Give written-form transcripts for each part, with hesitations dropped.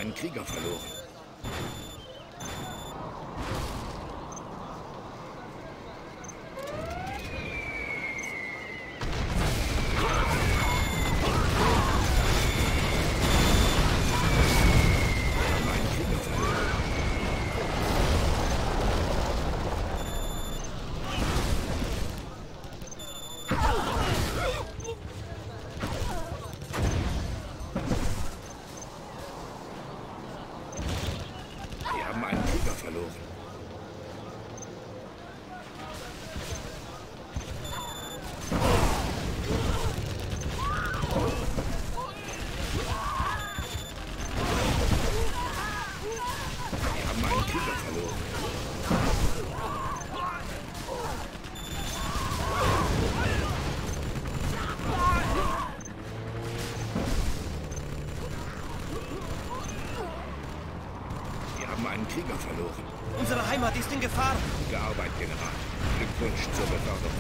einen Krieger verloren. Krieger verloren. Unsere Heimat ist in Gefahr. Gute Arbeit, General. Glückwunsch zur Beförderung.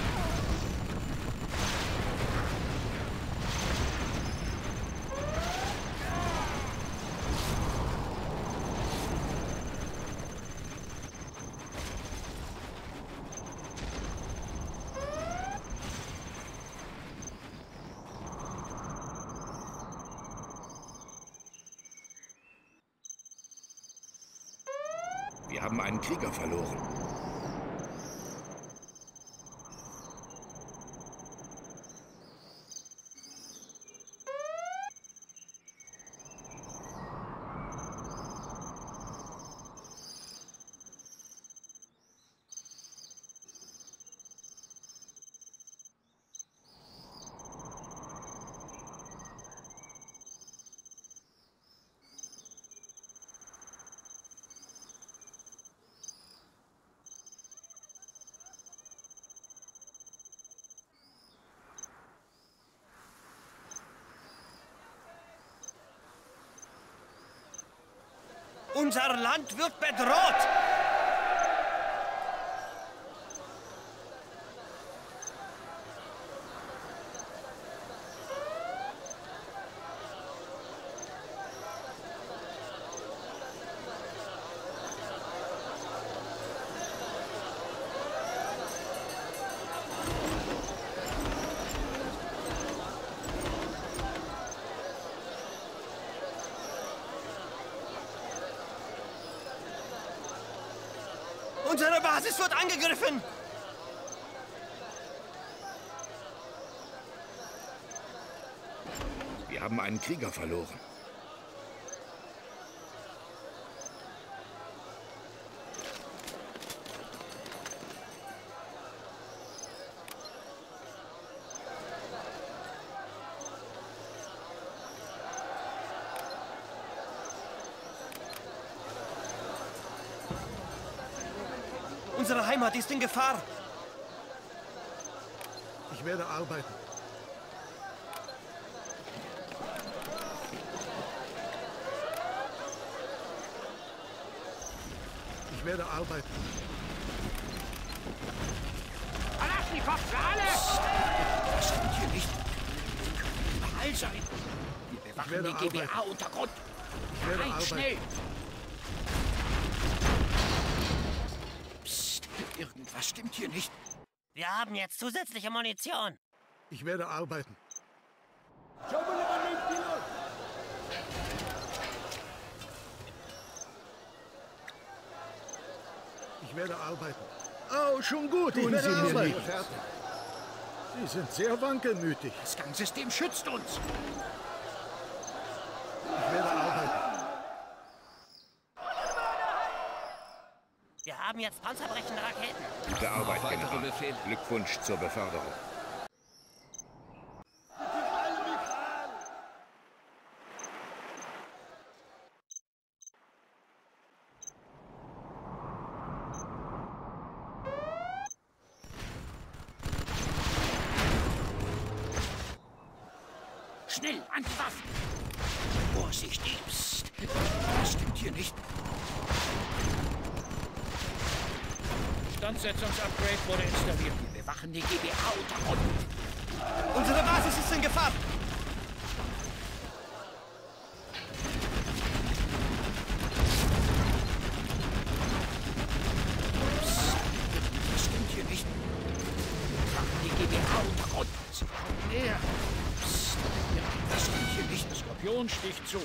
Wir haben einen Krieger verloren. Unser Land wird bedroht! Unsere Basis wird angegriffen! Wir haben einen Krieger verloren. Unsere Heimat ist in Gefahr. Ich werde arbeiten. Ich werde arbeiten. Kalaschnikow für alle! Das stimmt hier nicht. Sie können überall sein. Wir bewachen den GBA-Untergrund. Ich werde Rein, arbeiten. schnell! Irgendwas stimmt hier nicht. Wir haben jetzt zusätzliche Munition. Ich werde arbeiten. Ich werde arbeiten. Oh, schon gut. Ich Tun werde Sie mir arbeiten. nicht. Sie sind sehr wankelmütig. Das Gangsystem schützt uns. Ich werde arbeiten. Wir haben jetzt panzerbrechende Raketen. Gute Arbeit, General. Glückwunsch zur Beförderung. Schnell, an die Waffen! Vorsichtig! Psst. Das stimmt hier nicht. Standsetzungsupgrade wurde installiert. Wir bewachen den GBA-Untergrund. Unsere Basis ist in Gefahr. Skorpion sticht zu.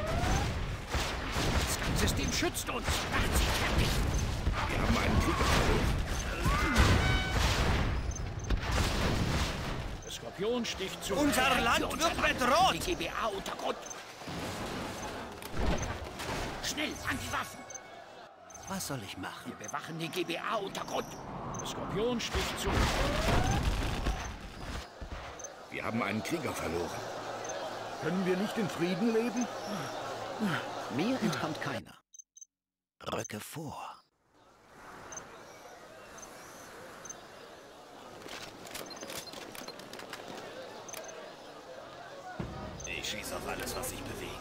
Das System schützt uns. Macht sie fertig. Wir haben einen Krieger verloren. Der Skorpion sticht zu. Unser Land wird bedroht. Die GBA unter Grund. Schnell, an die Waffen. Was soll ich machen? Wir bewachen die GBA unter Grund. Der Skorpion sticht zu. Wir haben einen Krieger verloren. Können wir nicht in Frieden leben? Mir entkommt keiner. Rücke vor. Ich schieße auf alles, was sich bewegt.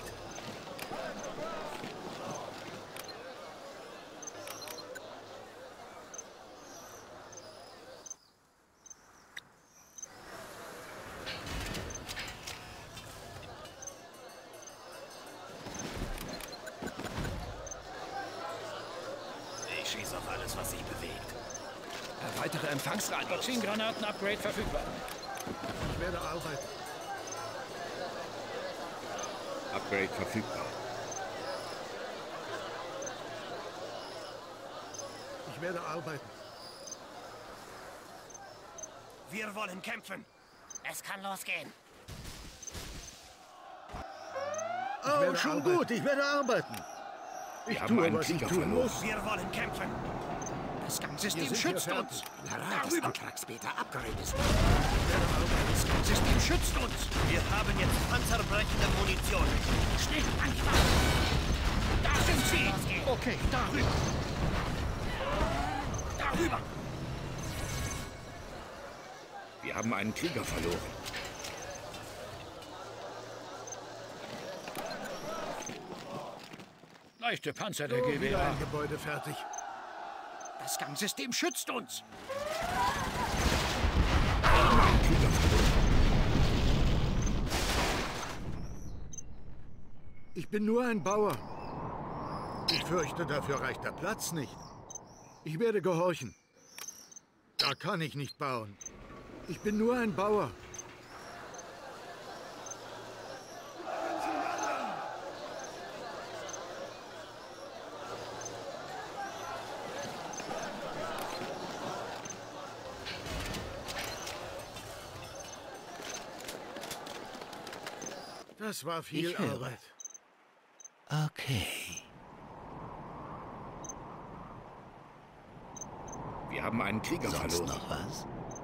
Ich schieße auf alles, was sich bewegt. Weitere Empfangsradius. Toxingranaten-Upgrade verfügbar. Ich werde arbeiten. Upgrade verfügbar. Ich werde arbeiten. Wir wollen kämpfen. Es kann losgehen. Oh, schon gut, ich werde arbeiten. Ich haben tue, einen was ich Krieger tun verloren. muss. Wir wollen kämpfen. Das Gangsystem Wir sind schützt hier uns. Das Antragsbeta Upgrade ist. Das Gangsystem schützt uns. Wir haben jetzt panzerbrechende Munition. Schnell, an die Waffen. Da sind sie. Okay, darüber. Darüber. Wir haben einen Krieger verloren. Leichte Panzer der So, wieder GBA. ein Gebäude fertig. Das Gangsystem schützt uns. Wir haben einen Krieger verloren. Ich bin nur ein Bauer. Ich fürchte, dafür reicht der Platz nicht. Ich werde gehorchen. Da kann ich nicht bauen. Ich bin nur ein Bauer. Das war viel Ich höre. Arbeit. Okay. Wir haben einen Krieger Sonst verloren. noch was?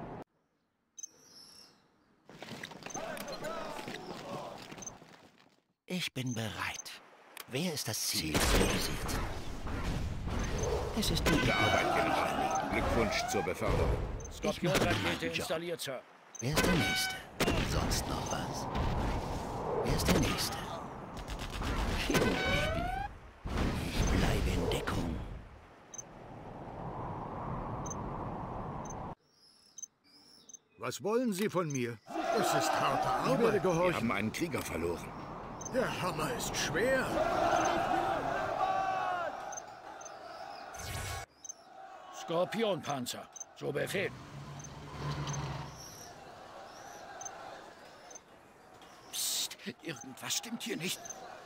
Ich bin bereit. Wer ist das Ziel priorisiert? Es ist die Gute Arbeit, General. Glückwunsch zur Beförderung. Skorpion-Rakete installiert, Sir. Wer ist der Nächste? Sonst noch was? Wer ist der Nächste? Kinderspiel. Ich bleibe in Deckung. Was wollen Sie von mir? Es ist harte Arbeit. Ich werde Wir gehorchen. haben einen Krieger verloren. Der Hammer ist schwer. Skorpionpanzer. So Befehl. Psst, irgendwas stimmt hier nicht.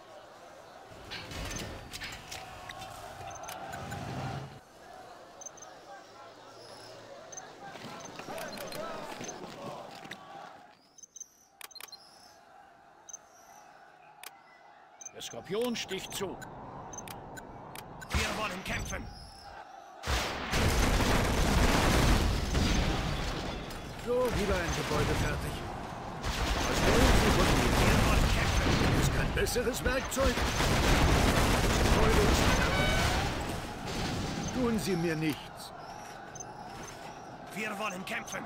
Der Skorpion sticht zu. Wir wollen kämpfen. So, wieder ein Gebäude fertig. Was wollen Sie von mir? Wir wollen kämpfen. Gibt es kein besseres Werkzeug? Das Gebäude ist fertig. Tun Sie mir nichts. Wir wollen kämpfen.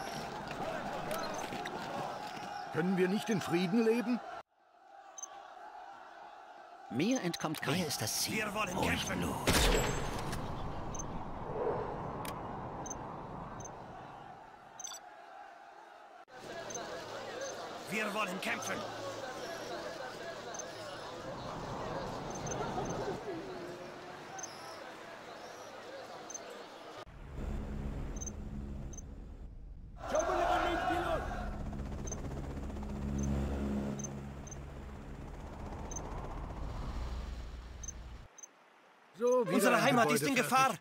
Können wir nicht in Frieden leben? Mir entkommt keiner. Wer ist das Ziel? Wir wollen Ruhig kämpfen. Blut. Wir wollen kämpfen. wieder Unsere ein Heimat Gebäude ist in fertig. Gefahr.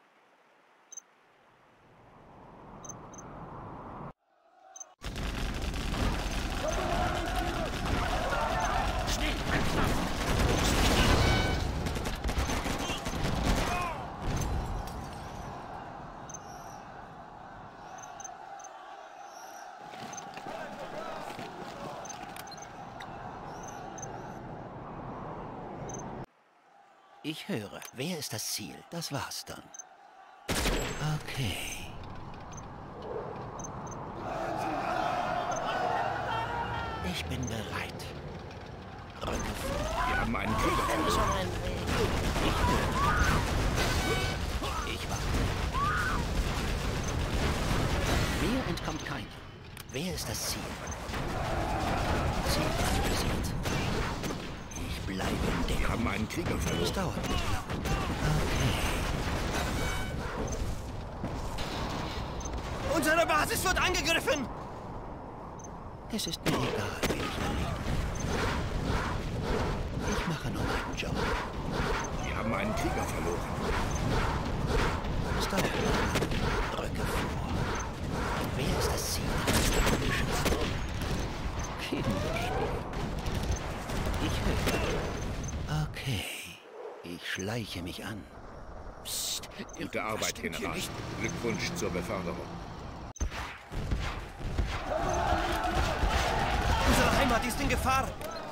Schnell, anklappen! Ich höre. Wer ist das Ziel? Das war's dann. Okay. Ich bin bereit. Rücke vor. Wir haben einen Krieger verloren. Ich höre. Ich warte. Mir entkommt keiner. Wer ist das Ziel? Ziel analysiert. Ich bleibe in Wir Deckung. haben einen Krieger Es verloren. dauert nicht lang. Okay. Unsere Basis wird angegriffen. Es ist mir egal, wen ich erlege. Ich mache nur meinen Job. Wir haben einen Krieger verloren. Es dauert nicht lang. Rücke vor. Wer ist das Ziel? Kinderspiel. Ich höre. Okay. Ich schleiche mich an. Psst, Gute irgendwas Arbeit, stimmt hier General. nicht. Glückwunsch zur Beförderung. Unsere Heimat ist in Gefahr.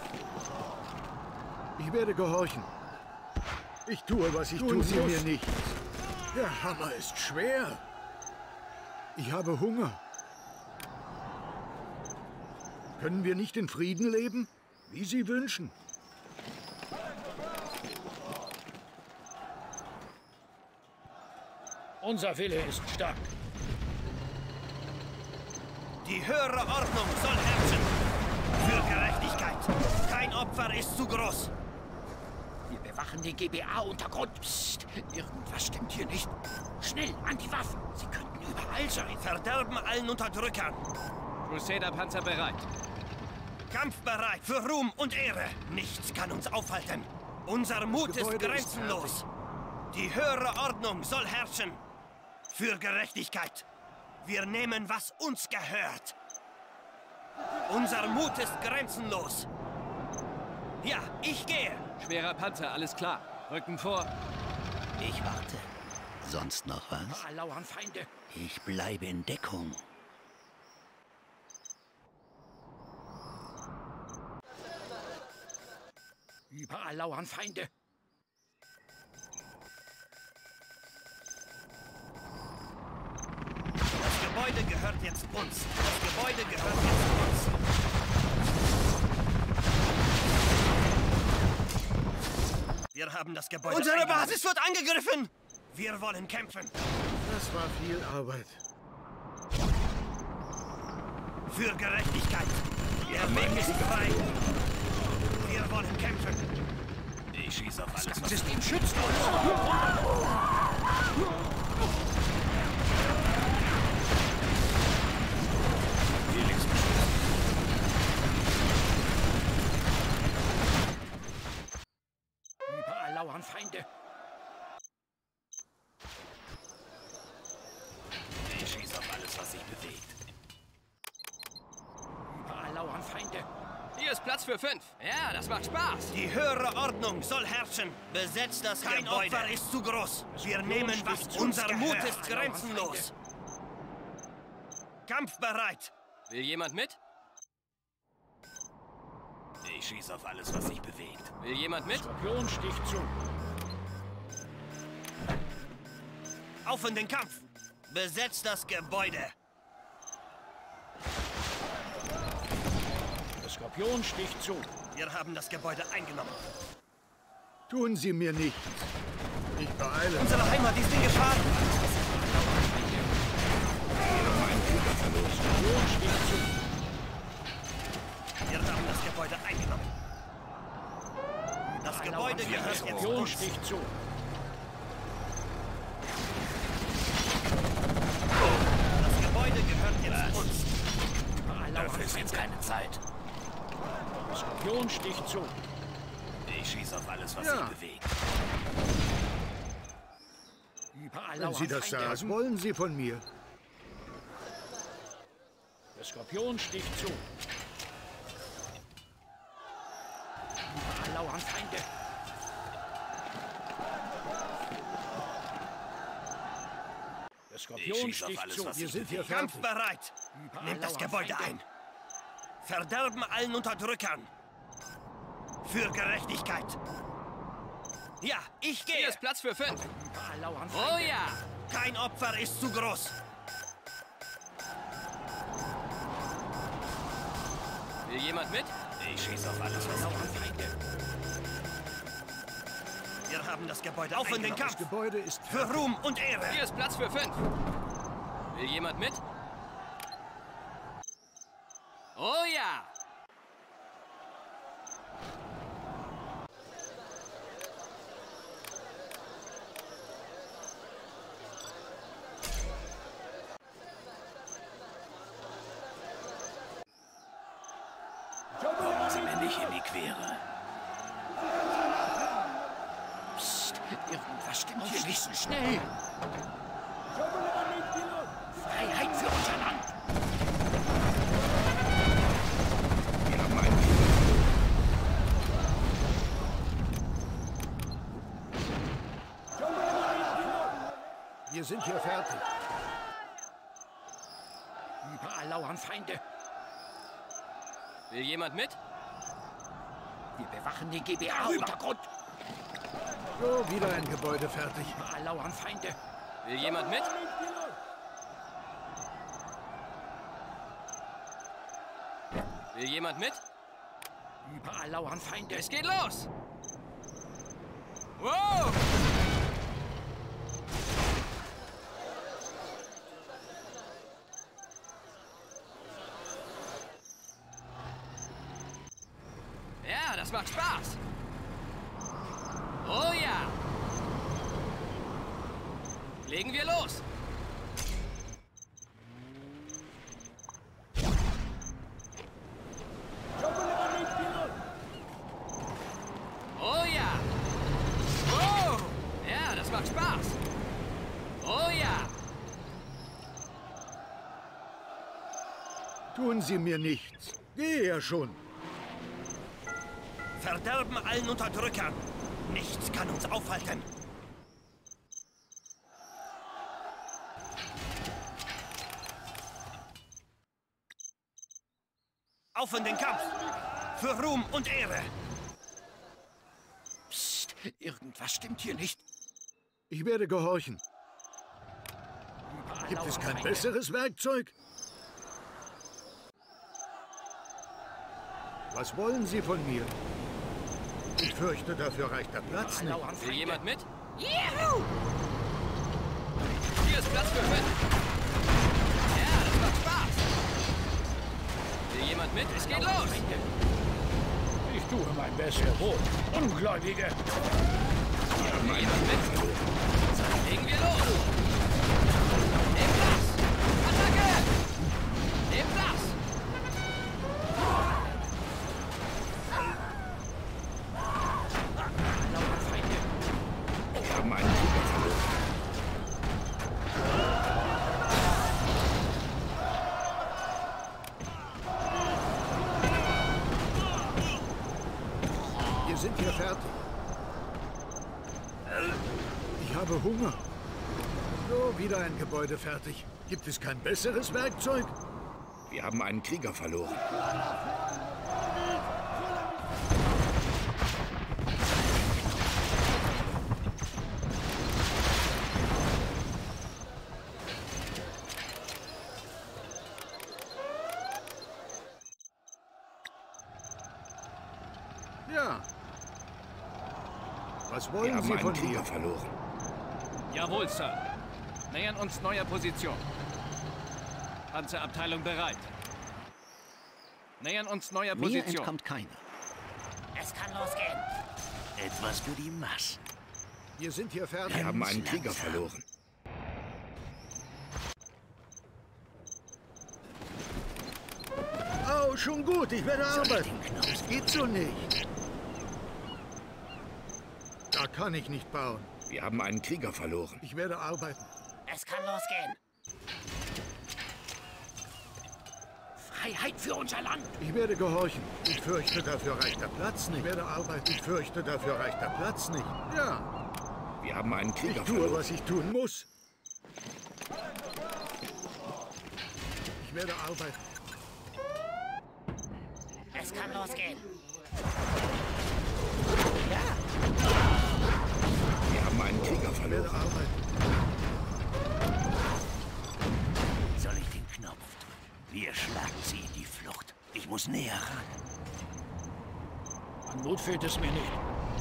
Ich werde gehorchen. Ich tue, was ich tun Sie mir nichts. Der Hammer ist schwer. Ich habe Hunger. Können wir nicht in Frieden leben? Wie Sie wünschen. Unser Wille ist stark. Die höhere Ordnung soll herrschen. Für Gerechtigkeit. Kein Opfer ist zu groß. Wir bewachen den GBA-Untergrund. Psst, irgendwas stimmt hier nicht. Schnell, an die Waffen. Sie könnten überall sein. Verderben allen Unterdrückern. Crusader-Panzer bereit. Kampfbereit für Ruhm und Ehre. Nichts kann uns aufhalten. Unser Mut ist Gebäude ist grenzenlos. Die höhere Ordnung soll herrschen. Für Gerechtigkeit. Wir nehmen, was uns gehört. Unser Mut ist grenzenlos. Ja, ich gehe. Schwerer Panzer, alles klar. Rücken vor. Ich warte. Sonst noch was? Überall lauern Feinde. Ich bleibe in Deckung. Überall lauern Feinde. Das Gebäude gehört jetzt uns. Das Gebäude gehört jetzt uns. Wir haben das Gebäude. Unsere Basis wird angegriffen! Wir wollen kämpfen. Das war viel Arbeit. Für Gerechtigkeit. Der Weg ist frei. Wir wollen kämpfen. Ich schieße auf alles. Das System schützt uns. Überall lauern Feinde. Ich schieße auf alles, was sich bewegt. Überall lauern Feinde. Hier ist Platz für 5. Ja, das macht Spaß. Die höhere Ordnung soll herrschen. Besetzt das Gebäude. Kein Opfer ist zu groß. Wir nehmen, was unser Mut ist grenzenlos. Kampfbereit. Will jemand mit? Ich schieße auf alles, was sich bewegt. Will jemand mit? Skorpion sticht zu. Auf in den Kampf. Besetzt das Gebäude. Der Skorpion sticht zu. Wir haben das Gebäude eingenommen. Tun Sie mir nichts. Ich beeile. Unsere Heimat ist in Gefahr. Skorpion sticht zu. Wir haben das Gebäude eingenommen. Das Gebäude gehört jetzt Skorpion uns. sticht zu. Das Gebäude gehört jetzt uns. Überall lauern Dafür ist jetzt keine Zeit. Der Skorpion sticht zu. Ich schieße auf alles, was Ja. sich bewegt. Überall Wenn Sie lauern das Feinde. sagen, wollen Sie von mir? Der Skorpion sticht zu. Überall lauern Feinde. Der Ich Skorpion schieß auf sticht alles, zu. was Wir sich sind hier bewegt. fertig. Kampfbereit! Überall Nehmt das lauern Gebäude Feinde. ein. Verderben allen Unterdrückern. Für Gerechtigkeit. Ja, ich Hier gehe. ist Platz für 5. Überall lauern Oh Feinde. ja! Kein Opfer ist zu groß. Will jemand mit? Ich schieß auf alles, was Lauern Feinde. Wir haben das Gebäude auf in den Das Kampf. Gebäude ist Für fertig. Ruhm und Ehre. Hier ist Platz für 5. Will jemand mit? Oh ja! Kommen Sie mir nicht in die Quere. Psst, irgendwas stimmt hier nicht so schnell. Freiheit für unser Land. Wir haben einen Krieger verloren. Wir sind hier fertig. Überall lauern Feinde. Will jemand mit? Wir bewachen den GBA-Untergrund. So, wieder ein Gebäude fertig. Überall lauern Feinde. Will jemand mit? Will jemand mit? Überall lauern Feinde. Es geht los! Wow! Ja, das macht Spaß! Oh ja! Legen wir los! Oh ja! Oh! Ja, das macht Spaß! Oh ja! Tun Sie mir nichts. Gehe ja schon. Verderben allen Unterdrückern. Nichts kann uns aufhalten. Auf in den Kampf. Für Ruhm und Ehre. Psst, irgendwas stimmt hier nicht. Ich werde gehorchen. Überall Gibt es lauern kein Feinde. besseres Werkzeug? Was wollen Sie von mir? Ich fürchte, dafür reicht der Platz Überall nicht. lauern Will Feinde. jemand mit? Juhu! Hier ist Platz für 5. Ja, das macht Spaß. Will jemand mit? Es geht los. Feinde. Ich tue mein Bestes. Wohl. Ungläubige. Will jemand mit? Dann legen wir los. Nehmt das. Attacke. Nehmt das. Lauern Feinde. Wir haben einen Krieger verloren. Wir sind hier fertig. Ich habe Hunger. So, wieder ein Gebäude fertig. Gibt es kein besseres Werkzeug? Wir haben einen Krieger verloren. Ja. Was Wir wollen haben Sie einen von Krieger mir? verloren. Jawohl, Sir. Nähern uns neuer Position. Panzerabteilung bereit. Nähern uns neuer Mir Position. entkommt keiner. Es kann losgehen. Etwas für die Massen. Wir sind hier fertig. Wir haben einen Krieger langsam. verloren. Oh, schon gut. Ich werde Soll ich arbeiten. den Knopf? Das geht so nicht. Da kann ich nicht bauen. Wir haben einen Krieger verloren. Ich werde arbeiten. Es kann losgehen. Freiheit für unser Land. Ich werde gehorchen. Ich fürchte, dafür reicht der Platz nicht. Ich werde arbeiten. Ich fürchte, dafür reicht der Platz nicht. Ja, Wir haben einen Krieger ich tue, verloren. was ich tun muss. Ich werde arbeiten. Es kann losgehen. Wir haben einen Krieger Ich werde verloren. arbeiten. Soll ich den Knopf drücken? Wir schlagen sie in die Flucht. Ich muss näher ran. An Mut fehlt es mir nicht.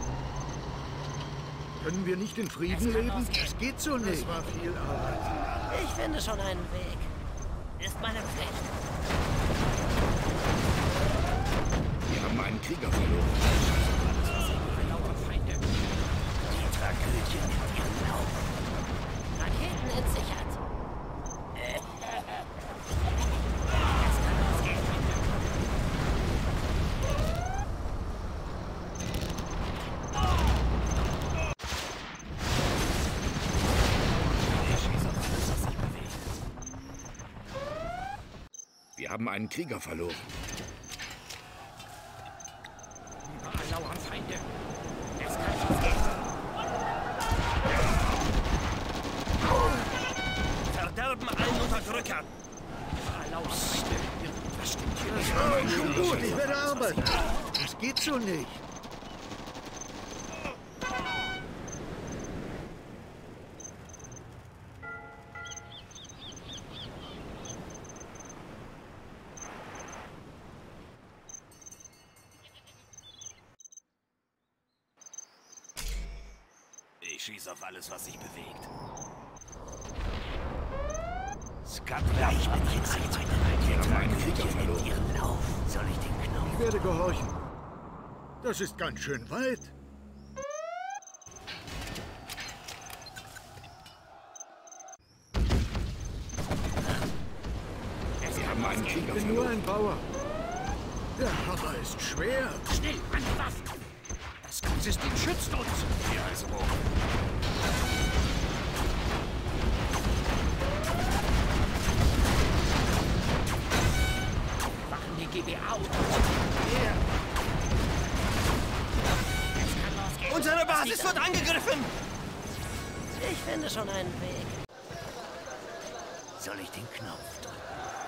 Können wir nicht in Frieden leben? Das geht so nicht. Das war viel Arbeit. Ich finde schon einen Weg. Ist meine Pflicht. Wir haben einen Krieger verloren. Feinde. Die Tragödie nimmt ihren Lauf. Raketen entsichert. Wir haben einen Krieger verloren. Überall lauern Feinde. Es kann losgehen. Verderben allen Unterdrückern. Überall lauern Feinde. Irgendwas stimmt hier nicht. Oh, schon gut, ich werde arbeiten. Das geht so nicht. Ich schieße auf alles, was sich bewegt. Gleich bin ich in Sicht. Wir haben einen Krieger verloren. Ihren Lauf. Soll ich den Knopf? Ich werde gehorchen. Das ist ganz schön weit. Wir haben einen Krieger Ich bin nur verloren. ein Bauer. Der Hammer ist schwer. Schnell, an die Waffen. Das Kampfsystem schützt uns. Hier also hoch. Wachen die GBA und Es kann losgehen. Unsere Basis wird angegriffen! Ich finde schon einen Weg. Soll ich den Knopf drücken?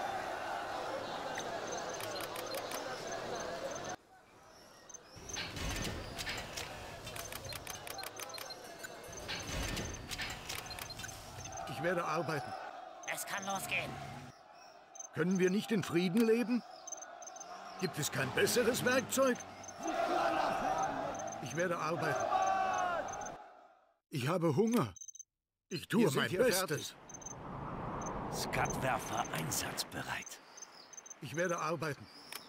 Ich werde arbeiten. Es kann losgehen. Können wir nicht in Frieden leben? Gibt es kein besseres Werkzeug? Ich werde arbeiten. Ich habe Hunger. Ich tue mein Bestes. Skatwerfer einsatzbereit. Ich werde arbeiten.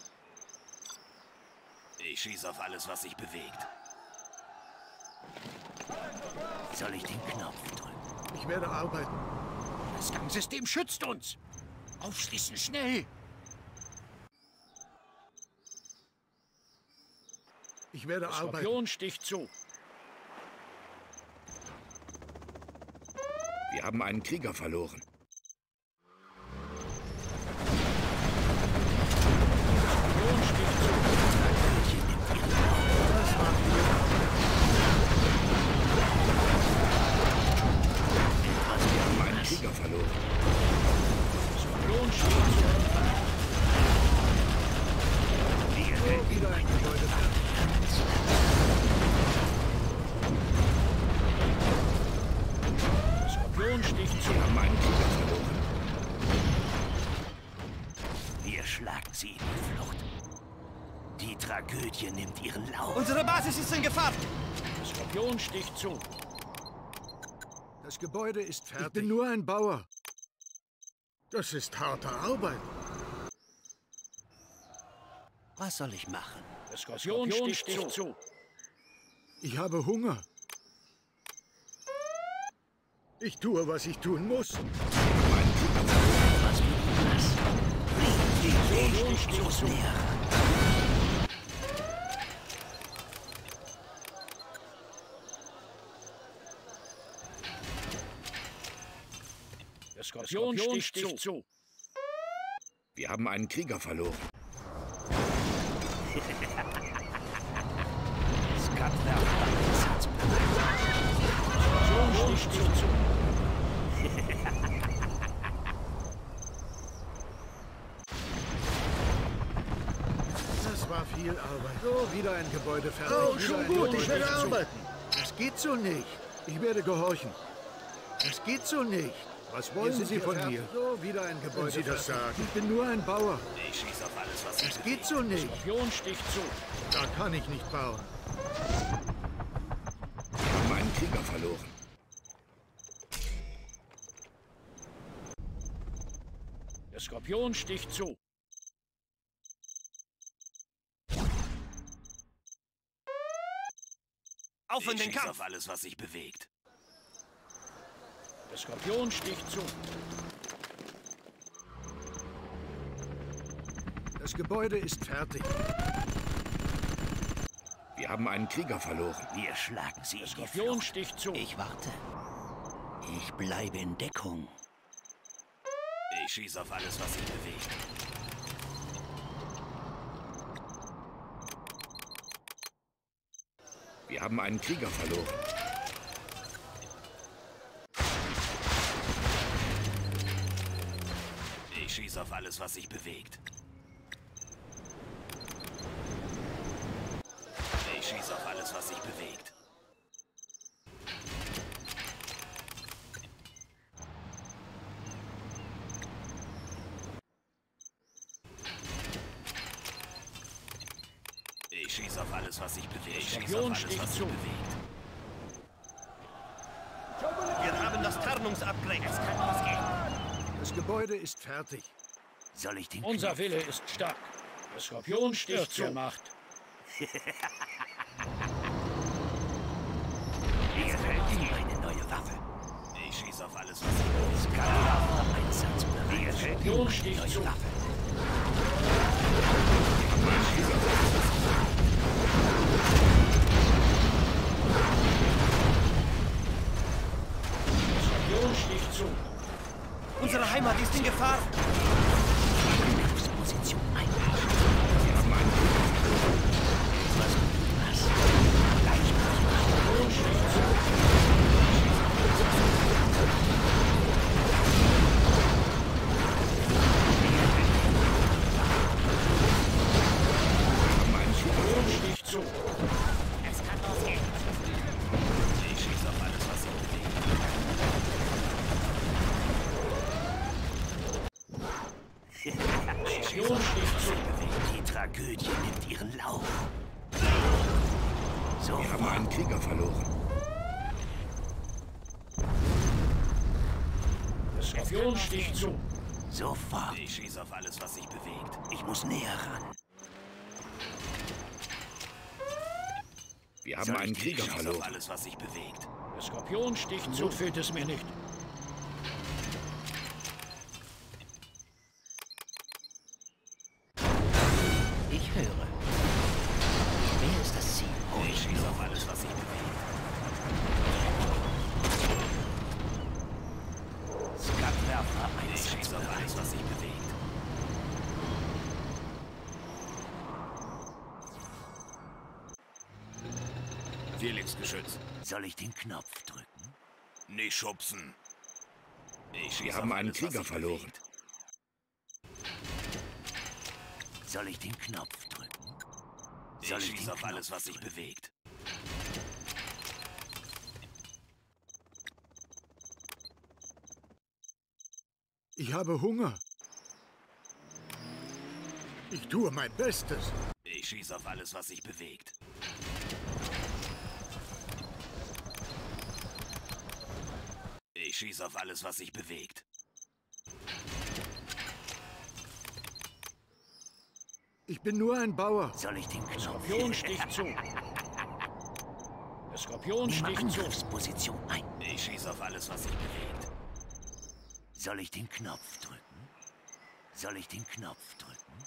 Ich schieße auf alles, was sich bewegt. Soll ich den Knopf drücken? Ich werde arbeiten. Das Gangsystem schützt uns. Aufschließen, schnell. Ich werde arbeiten. Skorpion sticht zu. Wir haben einen Krieger verloren. Skorpion sticht zu. Wir haben einen Krieger verloren. Skorpion sticht zu. Wieder ein Gebäude. Skorpion sticht zu. Wir haben einen Krieger verloren. Wir schlagen sie in die Flucht. Die Tragödie nimmt ihren Lauf. Unsere Basis ist in Gefahr! Skorpion sticht zu. Das Gebäude ist fertig. Ich bin nur ein Bauer. Das ist harte Arbeit. Was soll ich machen? Skorpion sticht zu. Ich habe Hunger. Ich tue, was ich tun muss. Was wird das? Ich muss näher. Der Skorpion sticht zu. Wir haben einen Krieger verloren. Skorpion sticht zu. Das war viel Arbeit. So, wieder ein Gebäude fertig. Oh, schon gut, ich werde arbeiten. Das geht so nicht. Ich werde gehorchen. Das geht so nicht. Was wollen Sie von mir? So, wieder ein Gebäude. Wenn Sie das sagen. Ich bin nur ein Bauer. Ich schieße auf alles, was Das geht so nicht. Skorpion sticht zu. Da kann ich nicht bauen. Wir haben einen Krieger verloren. Der Skorpion sticht zu. Auf in den schieß Kampf! auf alles, was sich bewegt. Der Skorpion sticht zu. Das Gebäude ist fertig. Wir haben einen Krieger verloren. Wir schlagen sie Der in die Skorpion Flucht. sticht zu. Ich warte. Ich bleibe in Deckung. Ich schieße auf alles, was sich bewegt. Wir haben einen Krieger verloren. Ich schieße auf alles, was sich bewegt. Ich schieße auf alles, was sich bewegt. Ich schieße auf alles, was sich bewegt. Ich schieße auf alles, was sich bewegt. Wir haben das Tarnungsupgrade. Es kann losgehen. Das Gebäude ist fertig. Soll ich den Unser Knopf Wille ist stark. Der Skorpion sticht zu. Macht. Mir gefällt eine neue Waffe. Ich schieße auf alles, was sich bewegt. Skala einsatzbereit. Mir gefällt Skorpion sticht zu. neue Waffe. Skorpion sticht zu. Unsere Heimat ist in Gefahr. Position ein. Wir haben einen Krieger verloren. Was? Gleich mal. Skorpion sticht zu. Wir haben einen Krieger Skorpion verloren. sticht zu. Es kann losgehen. Ich schieße auf alles, was sich bewegt. Skorpion sticht zu. Die Tragödie nimmt ihren Lauf. So, Wir haben einen Krieger verloren. Der Skorpion sticht zu. sofort. Ich schieße auf alles, was sich bewegt. Ich muss näher ran. Wir haben einen Krieger Ich schieße verloren. auf alles, was sich bewegt. Der Skorpion sticht zu. So fehlt es mir nicht. Ich höre. Wer ist das Ziel? Ich schieße auf alles, was sich bewegt. Skatwerfer, ich schieße auf alles, was sich bewegt. Felix-Geschütz. Soll ich den Knopf drücken? Nicht schubsen. Ich Wir schieße haben auf einen alles, was Krieger sich verloren. bewegt. Soll ich den Knopf drücken? Soll ich schieße auf alles, was sich bewegt. Ich habe Hunger. Ich tue mein Bestes. Ich schieße auf alles, was sich bewegt. Ich schieße auf alles, was sich bewegt. Ich bin nur ein Bauer. Soll ich den Der Knopf? Skorpion sticht zu. Der Skorpion Nehme sticht zu. Angriffsposition ein. Ich schieße auf alles, was sich bewegt. Soll ich den Knopf drücken? Soll ich den Knopf drücken?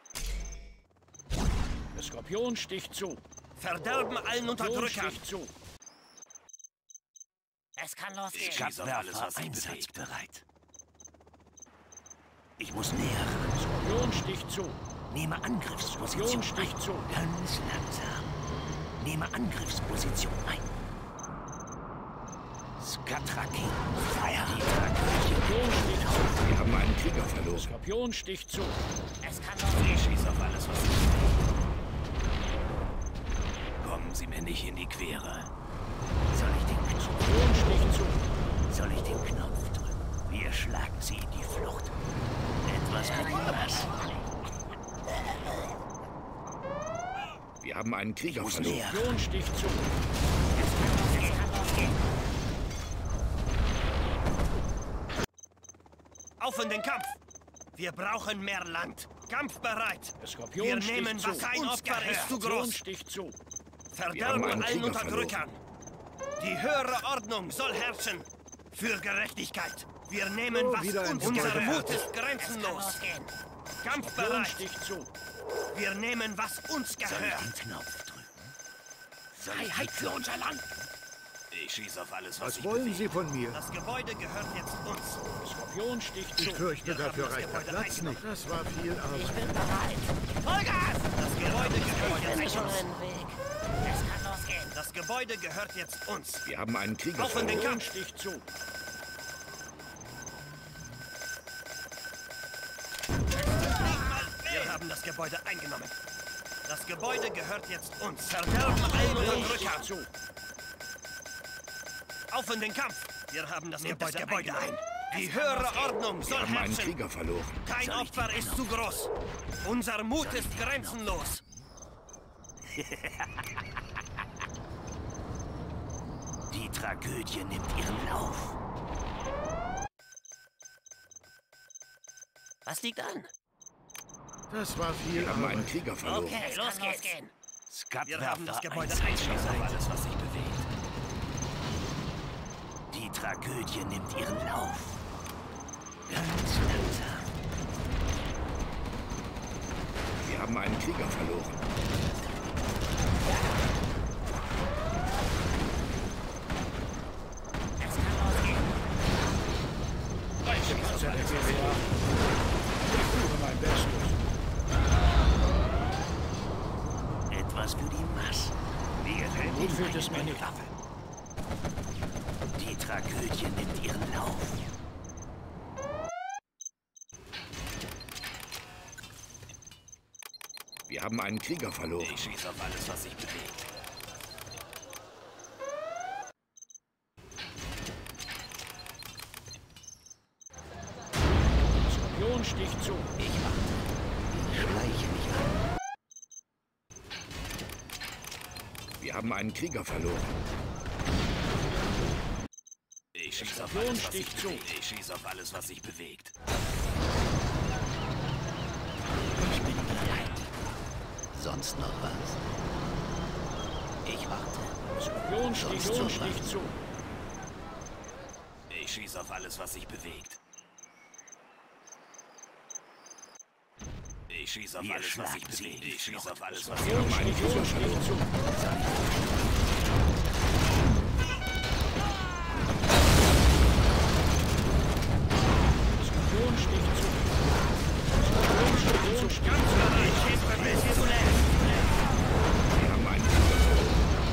Der Skorpion sticht zu. Verderben allen Der Skorpion Unterdrückern. sticht zu. Es kann losgehen. Ich schieße auf alles, was sich bewegt. Bereit. Ich muss näher ran. Skorpion sticht zu. Nehme Angriffsposition Skorpion sticht ein. zu. Ganz langsam. Nehme Angriffsposition ein. Skatraketen. Feuer. Die Tragödie. Skorpion sticht zu. Wir haben einen Krieger verloren. Skorpion sticht zu. Es kann losgehen. Ich schieße auf alles, was ich will. Kommen Sie mir nicht in die Quere. Soll ich den Knopf Skorpion sticht zu. Soll ich den Knopf drücken? Wir schlagen Sie in die Flucht. Etwas für die Masse. Wir haben einen Krieger Muss verloren. näher. Skorpion sticht zu. Es kann losgehen. Auf in den Kampf! Wir brauchen mehr Land. Kampfbereit! Der Skorpion Wir sticht nehmen, zu. was kein Opfer ist zu Skorpion groß. sticht zu. Wir haben Verderben einen allen Krieger Unterdrückern. Die höhere Ordnung soll herrschen. Für Gerechtigkeit. Wir nehmen, Oh, was wieder ein uns Unser Gebäude Mut ist Es kann grenzenlos. losgehen. Skorpion Kampfbereit. sticht zu. Wir nehmen, was uns Soll ich gehört. den Knopf drücken? Soll ich Freiheit für unser Land. Ich schieße auf alles, was Was ich wollen bewege. Sie von mir? Das Gebäude gehört jetzt uns. Der Skorpion sticht zu. Ich fürchte, Wir haben dafür das reicht der Gebäude Platz eingenommen. nicht. Das war viel Ich Arbeit. bin bereit. Vollgas! Das Gebäude gehört Ich jetzt bin uns. schon im Weg. Es kann losgehen. Das Gebäude gehört jetzt uns. Wir haben einen Krieger Auf in den verloren. Kampf! Sticht zu. Wir haben das Gebäude eingenommen. Das Gebäude gehört jetzt uns. Verderben allen Unterdrückern. Zu. Auf in den Kampf! Wir haben das Gebäude ein. Die höhere Ordnung Wir soll haben einen herrschen. Krieger verloren. Kein Opfer ist zu groß. Unser Mut ist grenzenlos. Die Tragödie nimmt ihren Lauf. Was liegt an? Das war viel Wir haben einen Arbeit. Krieger verloren. Okay, Es kann losgehen. Wir haben das Gebäude eingenommen. eingenommen. Auf alles, was sich bewegt. Die Tragödie nimmt ihren Lauf. Ganz langsam. Wir haben einen Krieger verloren. Es kann losgehen. Reiche Panzer der GWA. Ich tue mein Bestes. Etwas für die Masse. Wir rennen Gut fühlt eine es mir nicht. Waffe. Die Tragödie nimmt ihren Lauf. Wir haben einen Krieger verloren. Ich schieße auf alles, was sich bewegt. Skorpion sticht zu. Ich warte. Schleiche mich an. Wir haben einen Krieger verloren. Ich schieße auf Skorpion alles, was sich sticht zu. bewegt. Ich schieße auf alles, was sich bewegt. Ich bin bereit. Sonst noch was? Ich warte. Skorpion sticht zu. Ich schieße auf alles, was sich bewegt. Ich schieße auf alles, was sich bewegt. Ich schieße auf alles, was sich Skorpion bewegt. sticht zu. Skorpion sticht zu. Skorpion sticht zu. Wir haben einen Krieger verloren.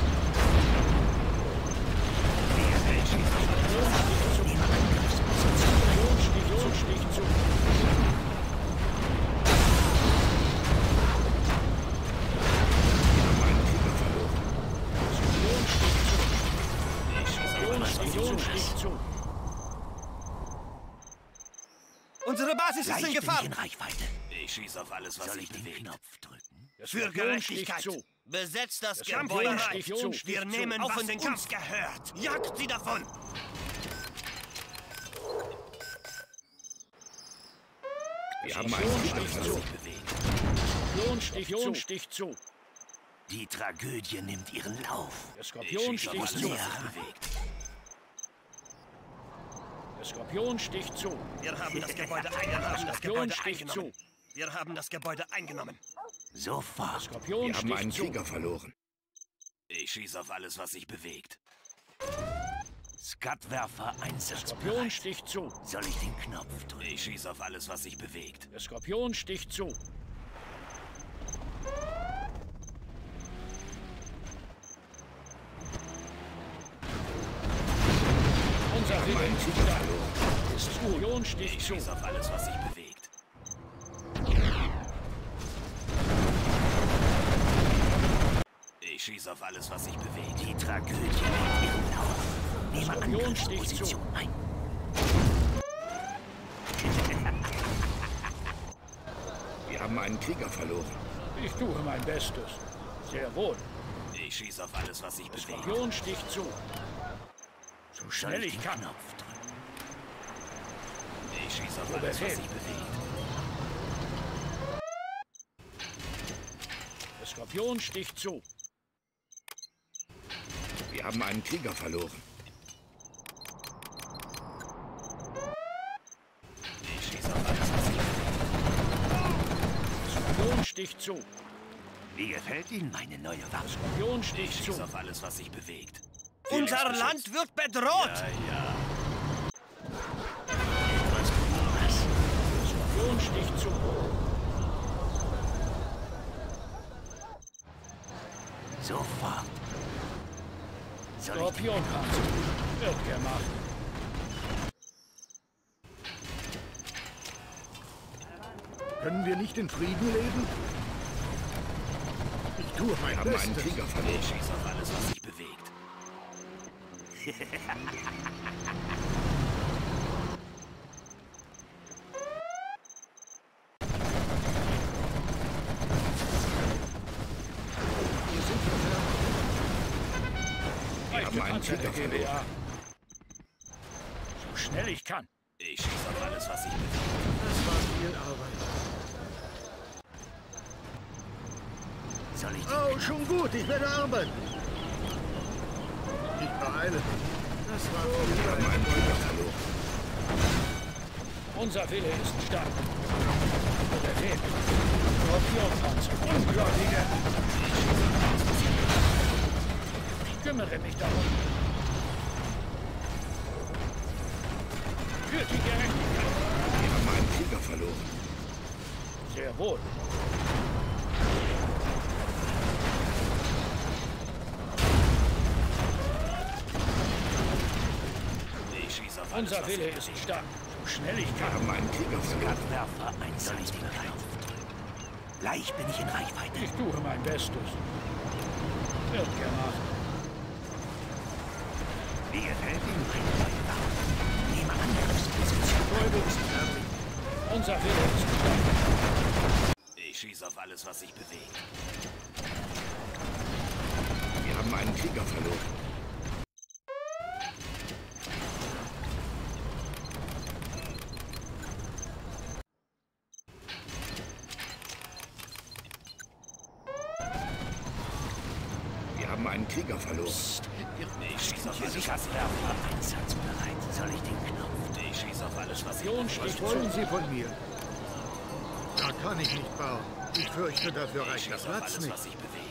Skorpion sticht zu. Wir haben einen Krieger verloren. Skorpion sticht zu. Unsere Basis ist Leicht in bin ich Gefahr. in Reichweite. Ich schieße auf alles, was Soll sich ich den bewegt. Knopf drücken? Der Für Skorpion sticht Gerechtigkeit. zu. Besetzt das Der Gebäude. Skorpion sticht zu. Wir nehmen, was uns gehört. Jagt sie davon. Wir haben einen Krieger sticht zu. verloren. Skorpion sticht zu. Die Tragödie nimmt ihren Lauf. Der Skorpion Ich schieße auf sticht alles, zu. was sich bewegt. Der Skorpion sticht zu. Wir haben das Gebäude eingenommen. Wir haben das Gebäude eingenommen. Sofort. Skorpion Wir haben sticht einen zu. Krieger verloren. Ich schieße auf alles, was sich bewegt. Skatwerfer einsatzbereit. Skorpion sticht zu. Soll ich den Knopf drücken? Ich schieße auf alles, was sich bewegt. Der Skorpion sticht zu. Unser Wille ist stark. Der Skorpion sticht zu. Ich schieße auf alles, was sich bewegt. Ich schieße auf alles, was sich bewegt. Die Tragödie nimmt ihren Lauf. Nehme Angriffsposition ein. Wir haben einen Krieger verloren. Ich tue mein Bestes. Sehr wohl. Ich schieße auf alles, was sich Der bewegt. Skorpion sticht zu. So schnell ich kann. Knopf drücken. Ich schieße auf So alles, was Befehl. sich bewegt. Der Skorpion sticht zu. Wir haben einen Krieger verloren. Ich schieße auf alles, was sich bewegt. Der Skorpion sticht zu. Wie gefällt Ihnen meine neue Waffe? Der Skorpion Ich sticht schieße zu. auf alles, was sich bewegt. Unser Land wird bedroht! Ja. Der Skorpion sticht zu. Sofort. Soll ich Skorpionpanzer. Wird gemacht. Können wir nicht in Frieden leben? Ich tue mein Wir haben einen Bestes. Krieger verloren. Ich schieße auf alles, was sich bewegt. Wir sind verwirrt. Leichte haben einen Panzer der Krieger GBA. So schnell ich kann. Ich schieße auf alles, was sich bewegt. Das war viel Arbeit. Soll ich Oh, schon gut, ich werde arbeiten. Ich beeile mich. Das war viel Wir haben einen Krieger verloren. Unser Wille ist stark. So Befehl. Skorpionpanzer. Ungläubige. Ich kümmere mich darum. Für die Gerechtigkeit. Wir haben einen Krieger verloren. Sehr wohl. Ich schieße auf alles, Unser was Wille sich ist bewegt. stark. So schnell ich Wir kann. haben einen Krieger verloren. Skatwerfer einsatzbereit. Gleich bin ich in Reichweite. Ich tue mein Bestes. Wird gemacht. Wie gefällt Ihnen meine neue Waffe? Nehme Angriffsposition. Unser Wille ist stark. Ich schieße auf alles, was sich bewegt. Wir haben einen Krieger verloren. Wir haben einen Krieger verloren. Ich schieße auf alles, Skatwerfer einsatzbereit. Soll ich den Knopf? Ich schieße auf alles, was sich Skorpion bewegt. Was sticht wollen zu. Sie von mir? Da kann ich nicht bauen. Ich fürchte, dafür Ich reicht der schieße auf Platz alles, nicht. was sich bewegt.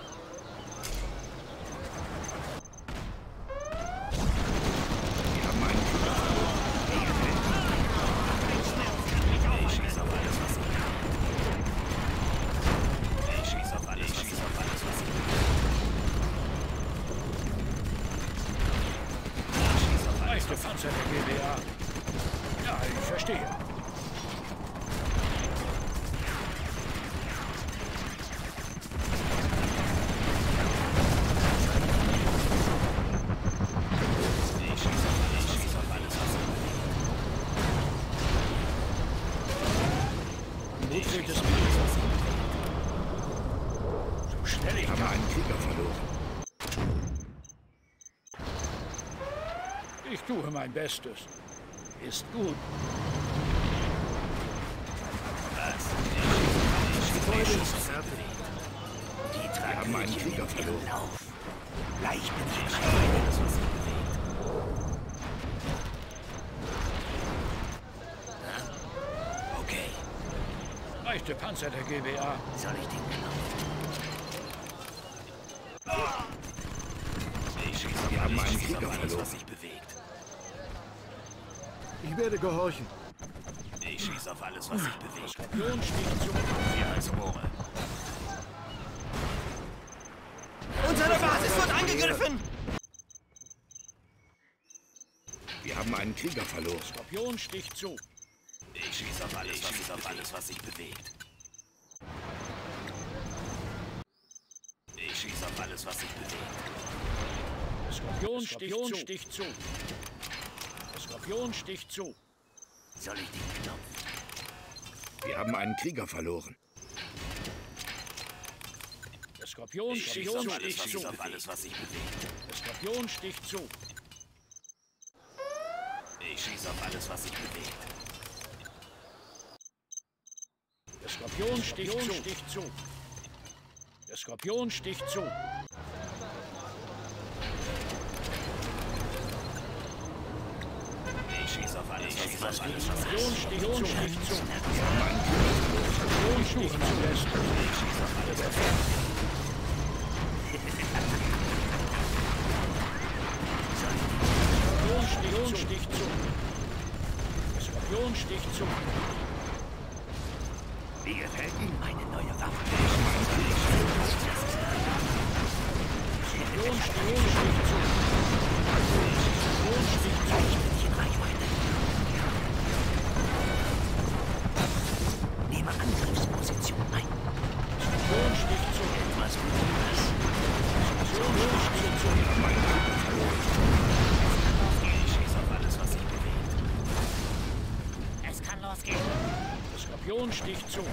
Wir haben einen Krieger verloren. Ich schieße auf alles, was sich bewegt. Ich schieße auf alles, was sich bewegt. Ich schieße auf alles, Leichte Panzer der GBA. Ja, ich verstehe. ich schieße auf alles, was sich bewegt. Mut fehlt es mir. So schnell ich Wir haben kann. einen Krieger verloren. Ich tue mein Bestes. Ist gut. Die Wir haben einen Tragödie Krieger nimmt ihren verloren. Lauf. Gleich bin ich in Reichweite. Alles, was sich bewegt. Ja? Okay. Leichte Panzer der GBA. Soll ich den Knopf? Ich schieße Wir haben einen auf Krieger verloren. Was sich bewegt. Ich werde gehorchen. Ich schieße auf alles, was sich bewegt. Skorpion sticht zu. Wir als Rohre. Unsere Basis wird angegriffen! Wir haben einen Krieger verloren. Skorpion sticht zu. Ich schieße auf alles, was sich bewegt. Ich schieße auf alles, was sich bewegt. Skorpion sticht zu. Der Skorpion sticht zu. Soll ich den Knopf? Wir haben einen Krieger verloren. Der Skorpion Ich sticht schieße auf zu. alles, was sich bewegt. Der Skorpion sticht zu. Ich schieße auf alles, was sich bewegt. Der Skorpion sticht zu. Der Skorpion sticht zu. Ich schieße auf alles, was sich Der bewegt. Skorpion sticht zu. Skorpion sticht zu. Ich schieße auf alles, was sich bewegt. Skorpion sticht zu. Der Skorpion sticht zu. Wie gefällt Ihnen meine neue Waffe? Skorpion sticht zu. Skorpion sticht zu. In Reichweite. Nehme Angriffsposition ein. Skorpion sticht zu. Etwas Gutes. Skorpion sticht zu. Ich schieße auf alles, was sich bewegt. Es kann losgehen. Der Skorpion sticht zu.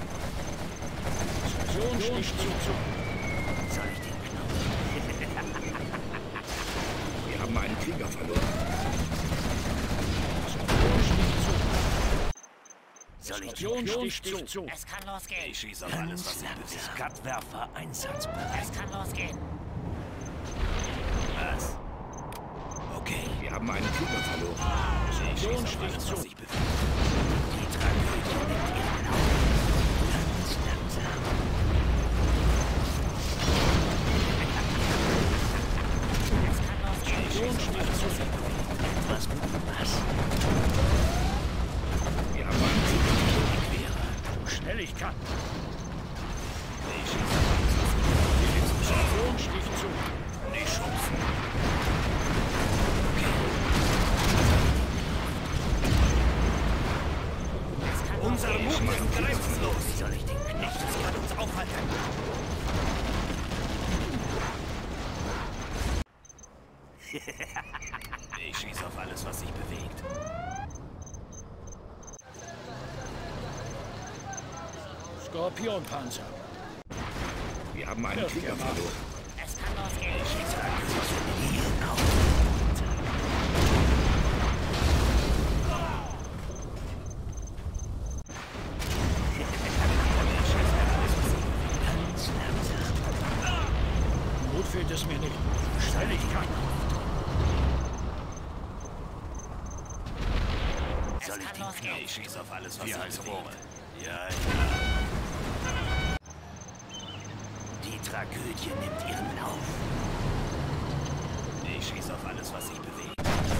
Der Skorpion sticht zu. Soll ich den Knopf? Wir haben einen Krieger verloren. Der Skorpion sticht zu. Soll ich Der den Skorpion sticht zu. Es kann losgehen. Ich schieße auf alles, was sich bewegt. Skatwerfer einsatzbereit. Es kann losgehen. Was? Okay. Wir haben einen Krieger verloren. Ich schieße auf sticht alles, zu. was sich bewegt. Die Tragödie nimmt ihren Lauf. Ganz langsam. Es kann losgehen. Skorpion sticht zu. Etwas was? Wir haben einen Krieger verloren. Quere. Schnell ich kann. Ich schieße auf alles, was sich bewegt. Der Skorpion sticht zu. Nicht schubsen. Unser Mut ist grenzenlos. Wie soll ich den Knopf? Nichts kann uns aufhalten. Ich schieße auf alles, was sich bewegt. Skorpionpanzer. Wir haben einen Krieger verloren. Es kann losgehen. Ganz langsam. Mut fehlt es mir nicht. Schnell ich kann. Soll ich kann den losgehen. Knopf? Ich schieße auf alles, was sich bewegt. Rohre. Ja. Die Tragödie nimmt ihren Lauf. Ich schieße auf alles, was sich bewegt.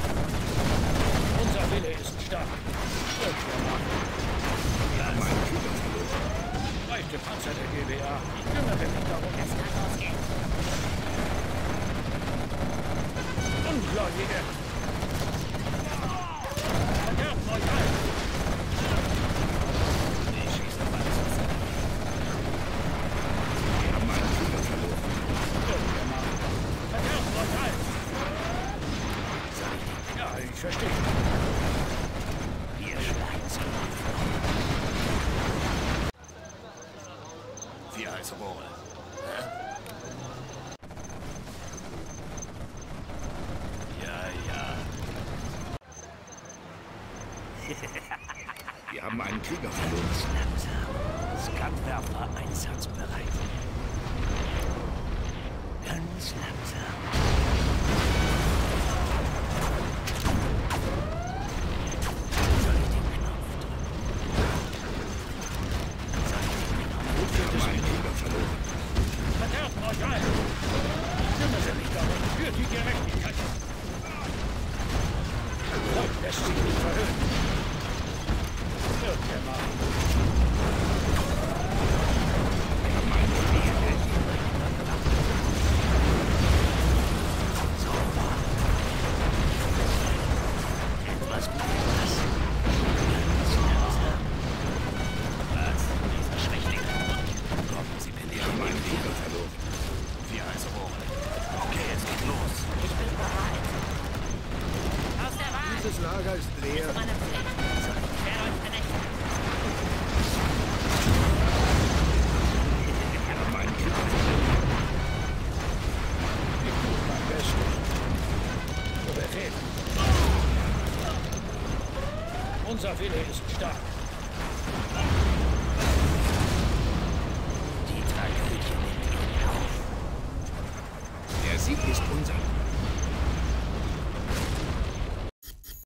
Unser Wille ist stark. Stirbt der Macht. Wir haben einen Krieger verloren. Leichte Panzer der GBA. Ich kümmere mich darum. Es kann losgehen. Ungläubige. Verderbt euch ein. Ich schieße auf alles, was sich bewegt. Wir haben einen Krieger verloren. Stirbt der Macht. Verderbt euch ein. Soll ich den Ja, ich verstehe. Wir schneiden sie auf. Wir als Rohre. Ja. Wir haben einen Krieger verloren. Langsam. Skatwerfer einsatzbereit. Ganz langsam. Soll ich den Knopf drücken? Soll ich den Knopf Wir haben einen Krieger verloren. Verderbt euch ein. Ich kümmere mich darum. Für die Gerechtigkeit. Unser Wille ist stark. Die Tragödie nimmt ihren Lauf. Der Sieg ist unser.